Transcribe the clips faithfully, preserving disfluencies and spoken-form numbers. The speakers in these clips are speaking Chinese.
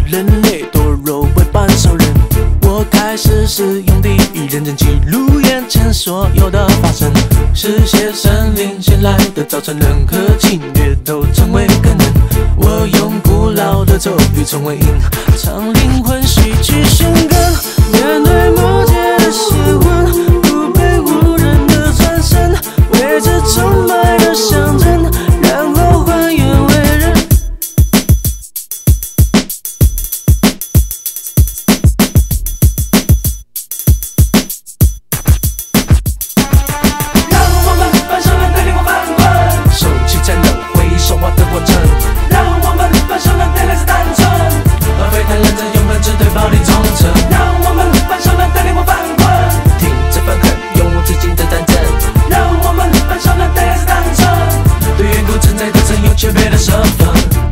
人类堕落为半兽人。我开始使用第一人称记录眼前所有的发生，是些神灵先来的，造成任何侵略都成为可能。我用古老的咒语成为音，唱灵魂戏曲生根，面对魔界的邪魂，不被无人的转身，为这崇拜的象征，然后还原为人。让我们翻上了对灵魂翻滚，收起战斗会说话的过程。让我们翻上了对来自单纯，而非太认真用本质对暴力忠诚。让我们翻上了对灵魂翻滚，停止愤恨，永无止境的战争。让我们翻上了对来自单纯，对远古存在的曾有区别的身份。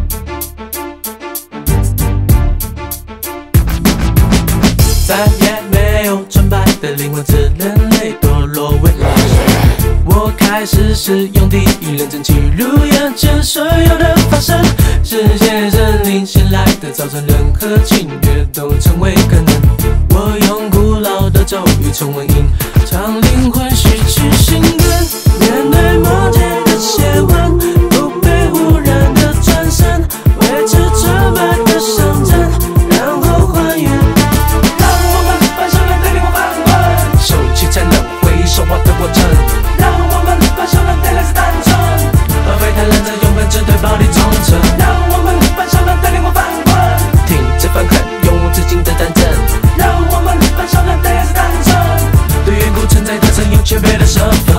再也没有纯白的灵魂，自人类堕落为老鼠。我开始使用第一人称记录眼前所有的发生，是些神灵先来的，造成任何侵略都成为可能。我用古老的咒语重温音，唱灵魂戏曲生根，面对魔界的邪魂，不被污染的转身，维持纯白的象征，然后还原。让我们翻上了对灵魂翻滚，收起战斗会说话的过程。让我们翻上了对来自单纯，而非太认真用本质对暴力忠诚。让我们翻上了对灵魂翻滚，停止愤恨，永无止境的战争。让我们翻上了对来自单纯，对远古存在的曾有区别的身份。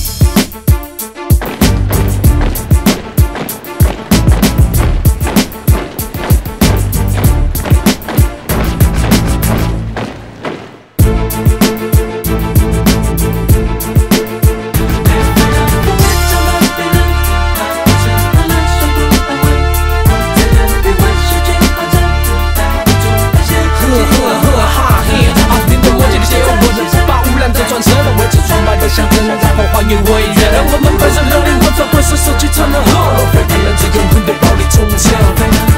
象征，然后还原为人。让我们翻上了灵魂，转换是手机成了后，而非太认真用本对暴力忠诚。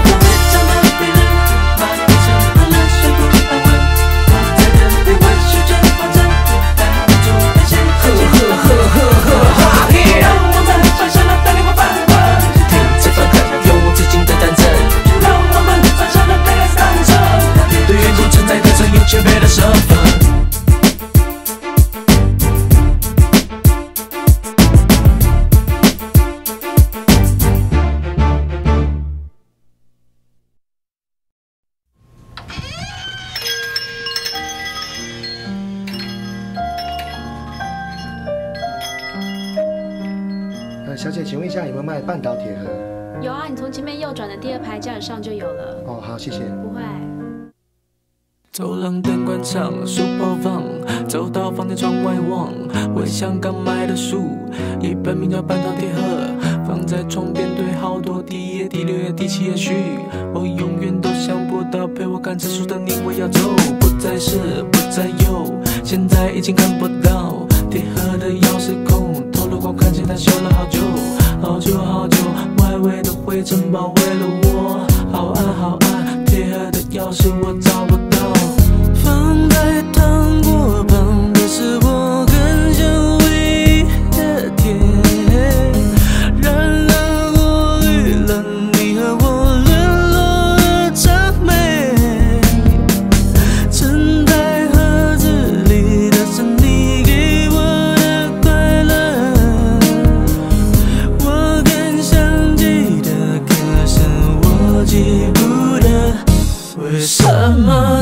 小姐，请问一下有没有卖半岛铁盒？ 有啊，你从前面右转的第二排架子上就有了。 哦，好，谢谢。 不会。 走廊灯关上，书包放，走到房间窗外望，回想刚买的书，一本名叫《半岛铁盒》，放在床边堆好多，第一页、第六页、第七页序，我永远都想不到陪我看这书的你会要走，不再是，不再有，现在已经看不到铁盒的钥匙孔，透了光看见它修了好久，好久好久，外围的灰尘包围了我，好暗好暗，铁盒的钥匙我找不到。放在糖果旁的是我更久违的甜，然而过滤了你和我沦落的谄媚，沉在盒子里的是你给我的快乐，我更想记得，可是我记不得为什么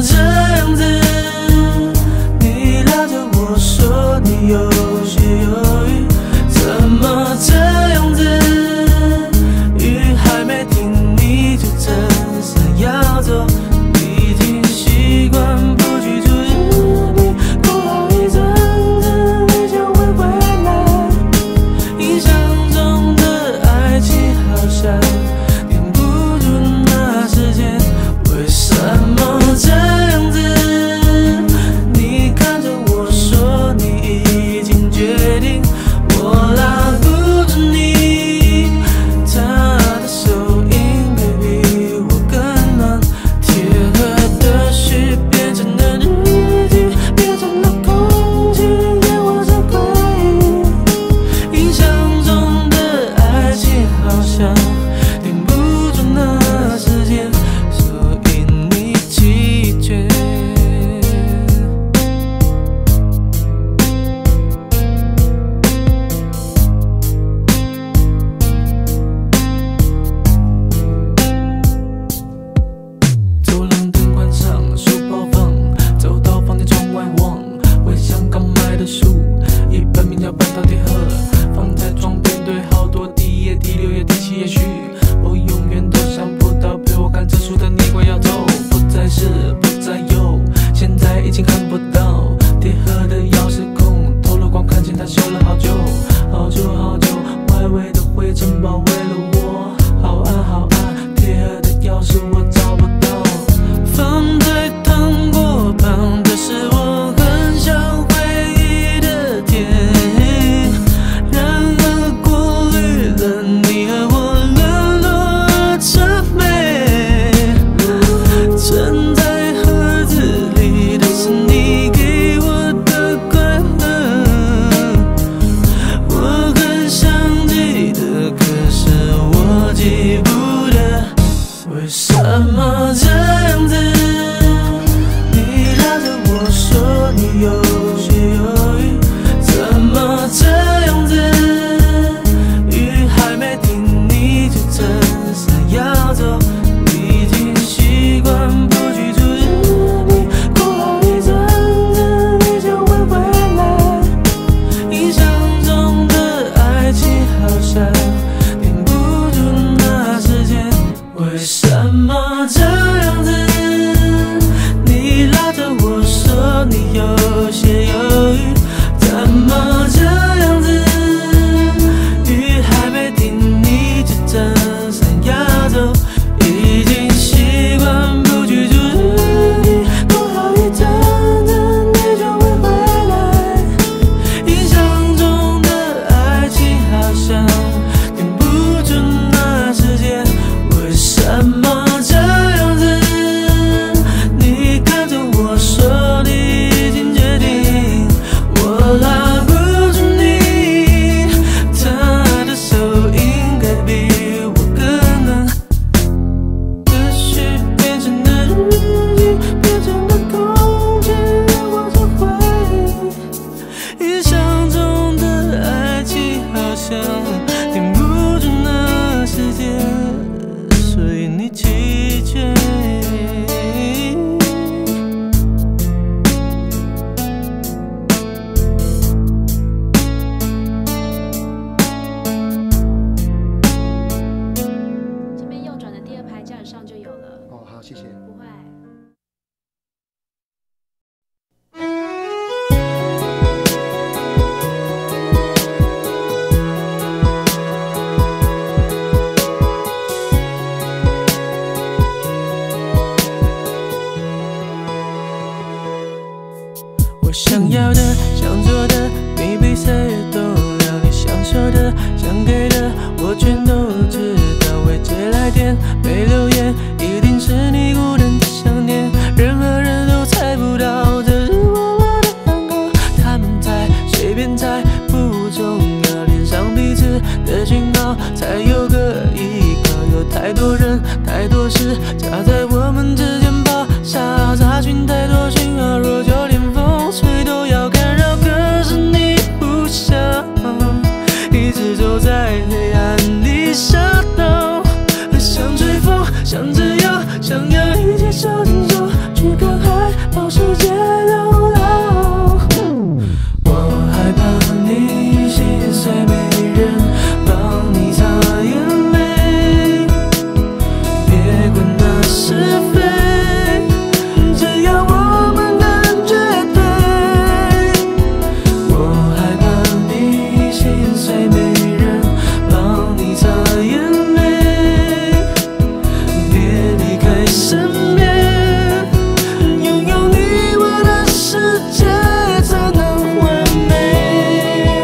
我全都知道。未接来电，没留言，一定是你孤单的想念。任何人都猜不到，这是我们的暗号。他们猜，随便猜，不重要，连上彼此的讯号，才有个依靠。有太多人，太多事，夹在我们之间跑，傻杂讯太多讯号，若就连风吹都要干扰。可是你不想，一直走在黑暗里shadow，想追风，想自由，想要一起手牵手去看海，保世界流浪。我害怕你心碎，没人帮你擦眼泪，别管那是非，只要我们更绝对。我害怕你心碎，没人帮你擦眼泪，别离开身边，拥有你我的世界才能完美。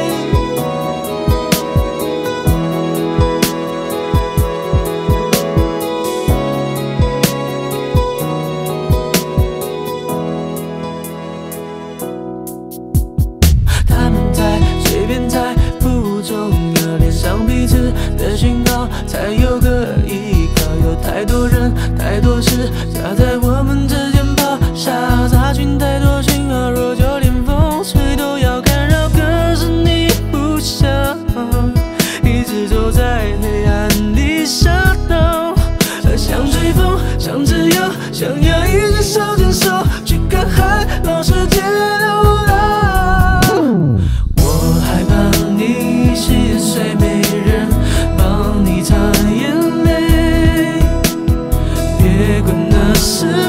他们猜，随便猜，不重要，连上彼此的讯号，才有个依靠。有太多人，太多事，夹在我们之间跑，傻杂讯太多讯号，若就连风吹都要干扰。可是你不想，一直走在黑暗里shadow，想追风，想自由，想要一起手牵手去看海，让世界流浪。我害怕你心碎，没人帮你擦眼泪，别管那是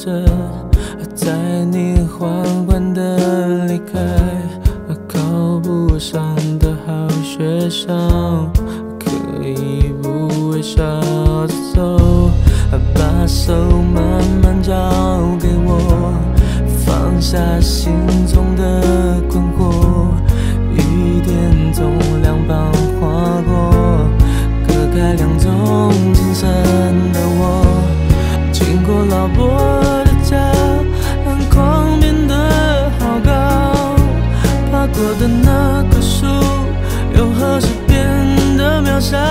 着，在你缓缓的离开，考不上的好学校，可以不微笑着走，把手慢慢交给我，放下心中的困惑，雨点从两旁划过，隔开两种精神的我，经过老伯的家，篮筐变得好高，爬过的那棵树，又何时变得渺小？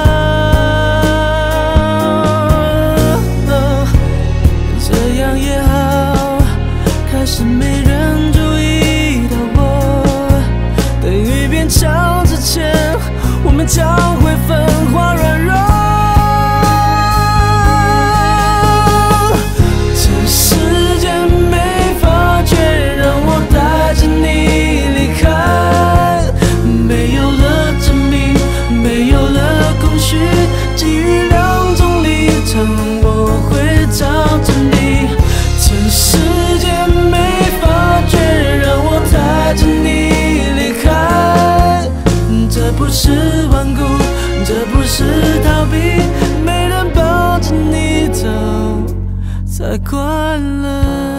这样也好，开始没人注意到我。等雨变强之前，我们将会分化软弱。这世界没法却让我带着你离开，没有了证明，没有了空虚，基于两种立场，我会找着你。这世界没法却让我带着你离开，这不是顽固，这不是逃避，没人抱着你走才快乐。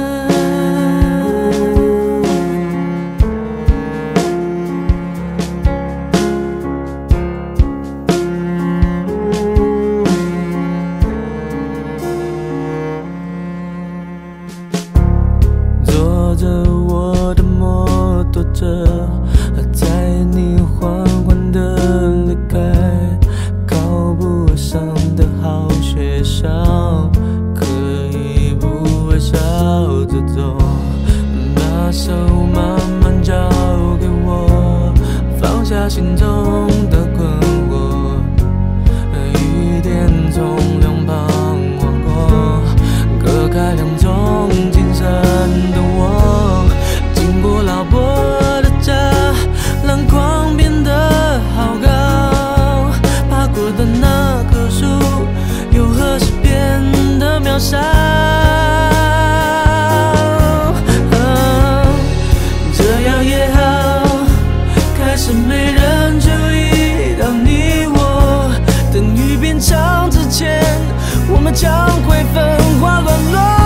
坐着我的摩托车，在你缓缓的离开，考不上的好学校，可以不微笑着走，把手慢慢交给我，放下心中的困惑，雨点从两旁划过，隔开两种精神的我，经过老伯的家，篮筐变得好高，爬过的那棵树，又何时变得渺小？啊，这样也好，开始没人注意到你我。等雨变强之前，我们将会分化软弱。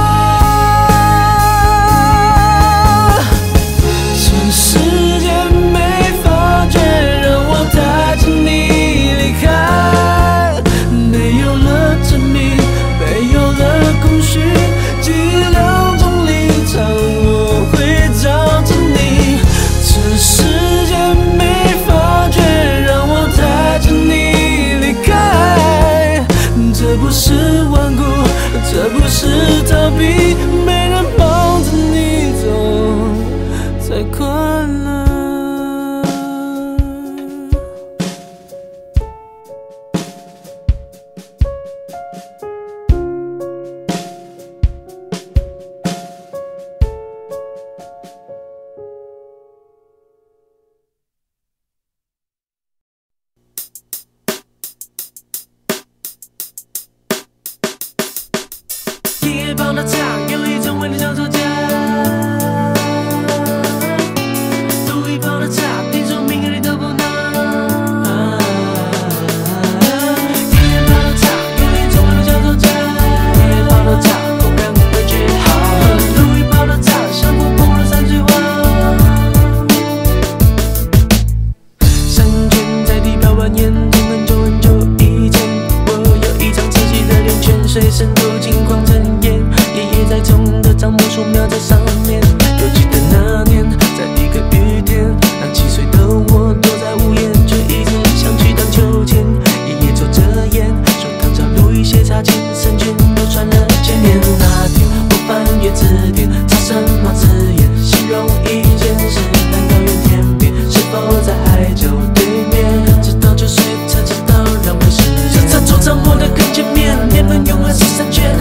这世界没法却让我带着你离开，没有了证明，没有了空虚，基于两种立场，我会找着你。这世界没法却让我带着你离开，这不是顽固，这不是逃避，没人帮着你走才快乐。夜跑的场，有一种为你想吵架。路易跑的场，听说明个你都不能。夜跑的场，有一种为你想吵架。夜跑的场，不敢对决好。路易跑的场，像破破了三句话。三圈在地表蜿蜒，从很久很久以前，我有一张清晰的脸，泉水渗透金矿成烟。爷爷在种的樟木树苗在上面，犹记得那年，在一个雨天，让七岁的我躲在屋檐，却一直想去荡秋千。爷爷抽着烟，说唐朝路易写插进圣经都传了千年。那天我翻阅字典，查什么字眼，形容一件事，南高原天边，是否在海角对面？直到九岁才知道让回事，这餐桌上我的更前面，年轮永远是三圈。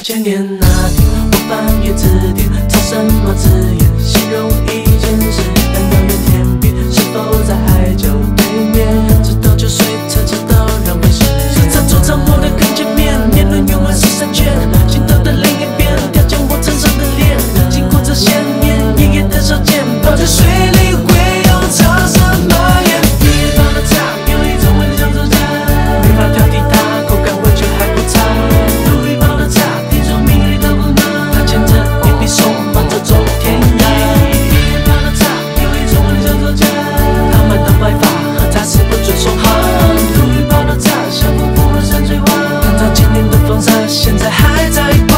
千年那天，我翻阅字典，找什么字眼形容一件事？难道远天边？是否在海角对面？直到酒水才知道让回事。是在桌上我的更见面，年轮永远是三圈，心头的另一边，雕将我身上的脸，经过这鲜面，夜夜的少见，泡在水里会有潮声蔓延。一旁的茶有一种味像走家，没法挑剔它，口感味觉还不差。路一旁的茶，听说命里都不难，它牵着一笔手，忙着走天涯。一旁的茶有一种味像走家，他们的白发和茶是不准说话。路一旁的茶，像瀑布的山水画，弹着千年的风沙，现在还在挂。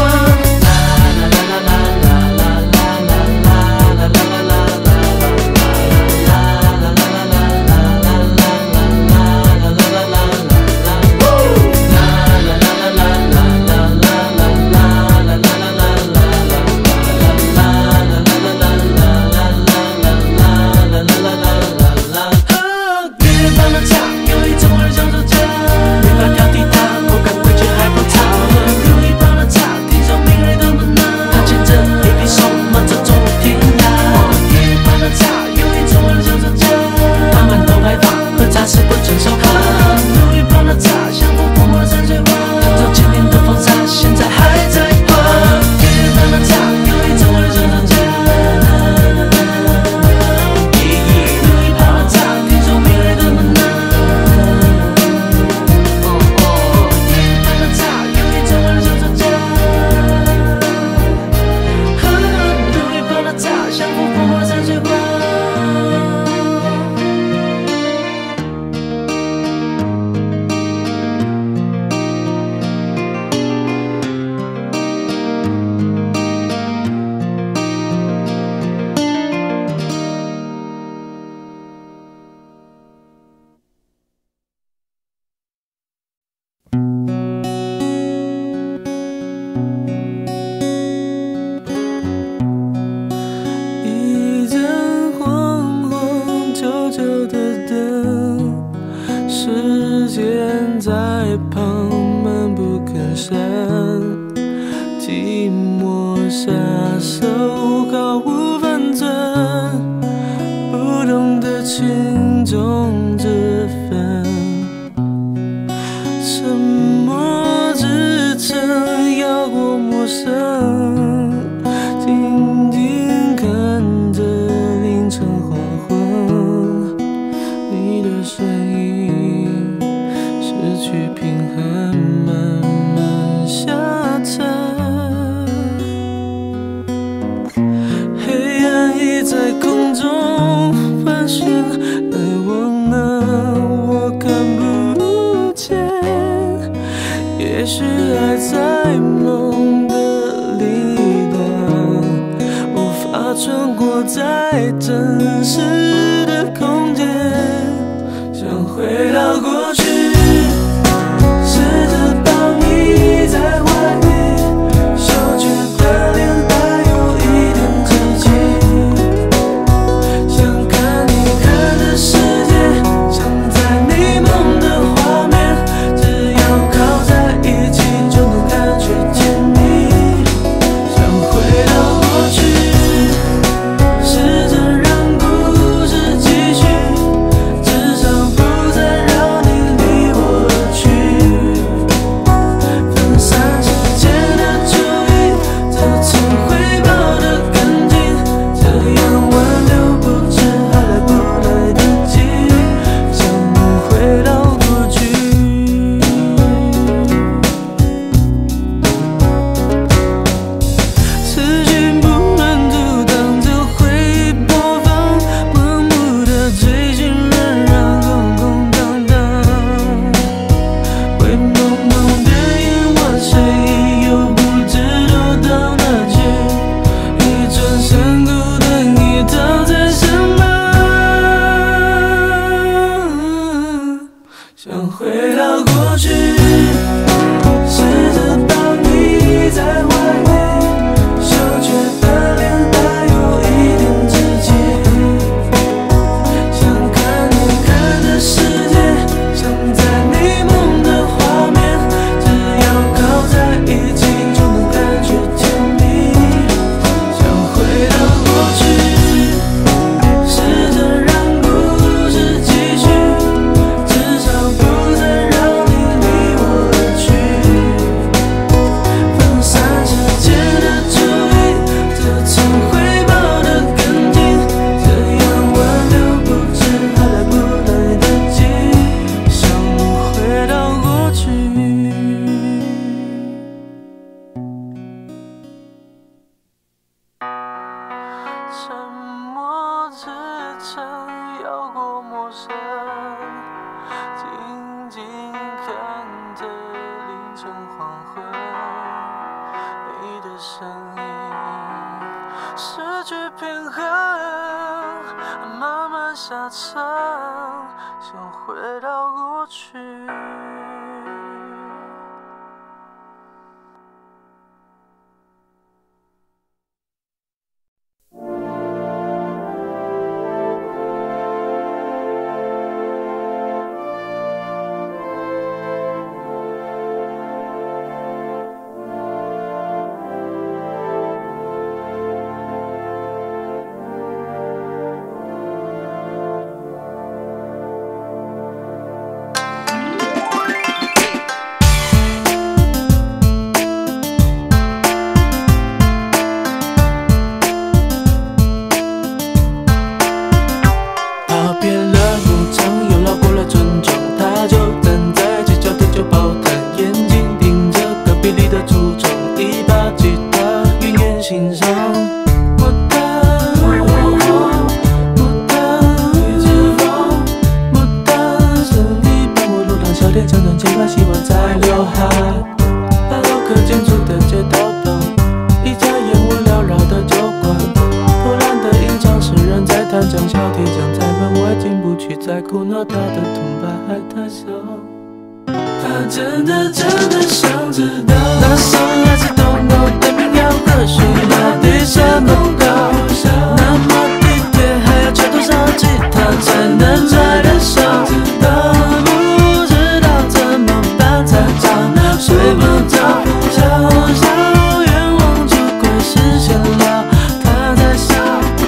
试着让故声音，失去平衡，慢慢下沉，想回到过去。在苦恼他的痛把爱太少，他真的真的想知道，那首来自东欧的民谣歌曲到底什么高效？那么地铁还要敲多少吉他才能踩得上？都不知道怎么办才找，睡不着，小小愿望就快实现了，他在笑。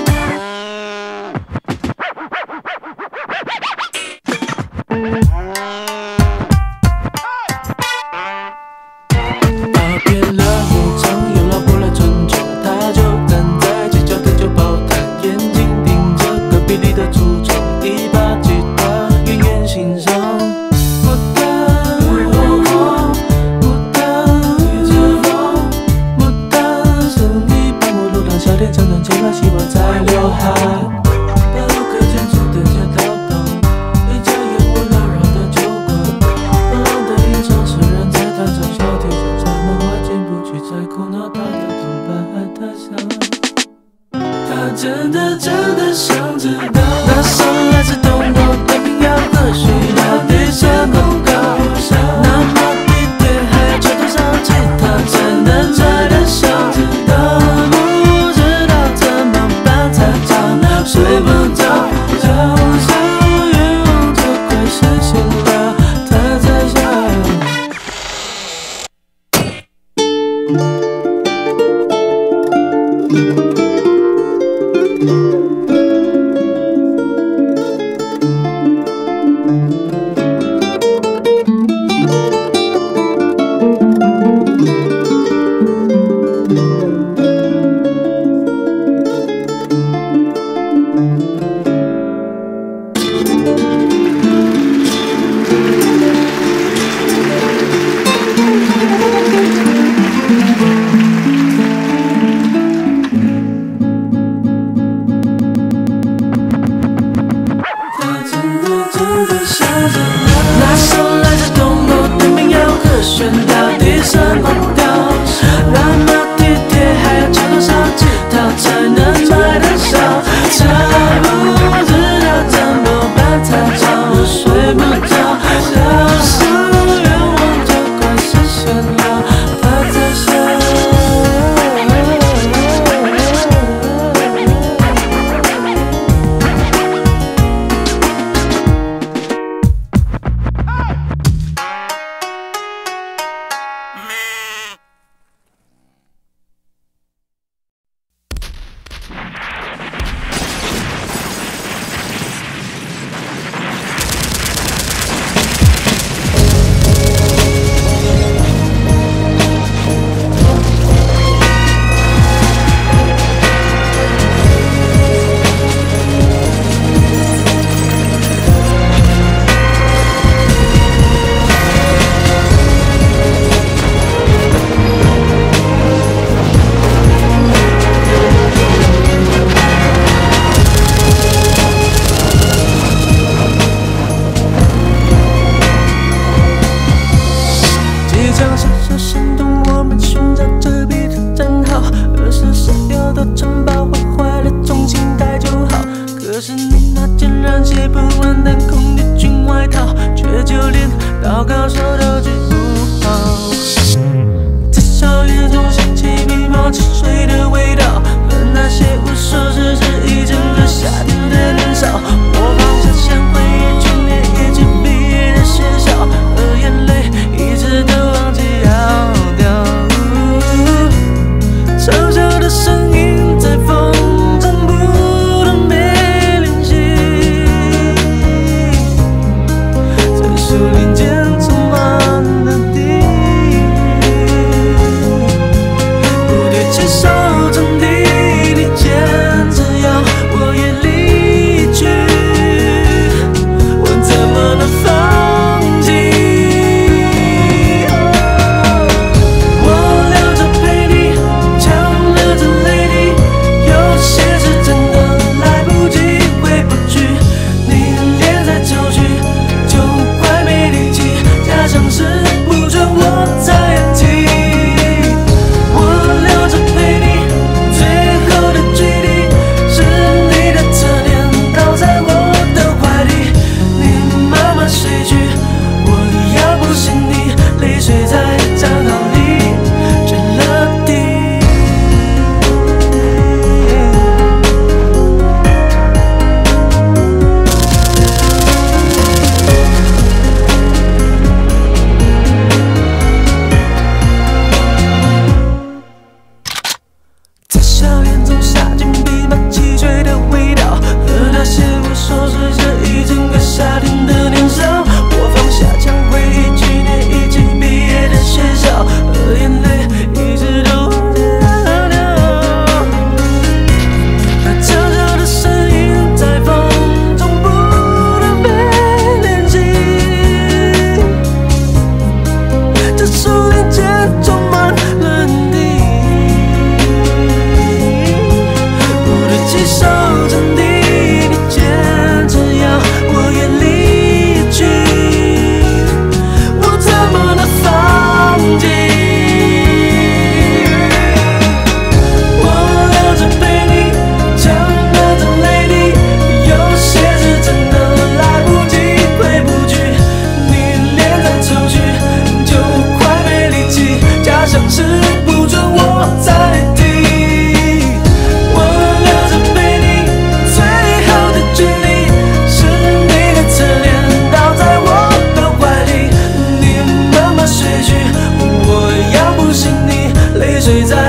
真的真的想知道，那首来自东欧的民谣歌曲到底什么高效？那么地铁还要敲多少吉他才能踩得上？都不知道怎么办才找，睡不着，小小愿望就快实现了，他在笑。 起手中的你坚持要我也离去，我怎么能放弃？我留着陪你，强忍着泪滴，有些事真的来不及，回不去。你脸再皱去，就快没力气，假象是不准我再提。我留着陪你，最后的距离是你的侧脸倒在我的怀里，你慢慢睡去，我要不信你，泪水在账号里坠了地。在笑脸中杀进琵琶汽水的味道，和那些我收拾着一整个夏天的年少。我放下枪，回忆去年一起毕业的学校，而眼泪一直都在流。那悄悄的声音在风中不能被联系，这树林间充满了你。手中的你坚持要我也离去，我怎么能放弃？我留着陪你，强忍着泪滴，有些事真的来不及，回不去。你脸再抽去，就快没力气，假象是不准我再提。泪水在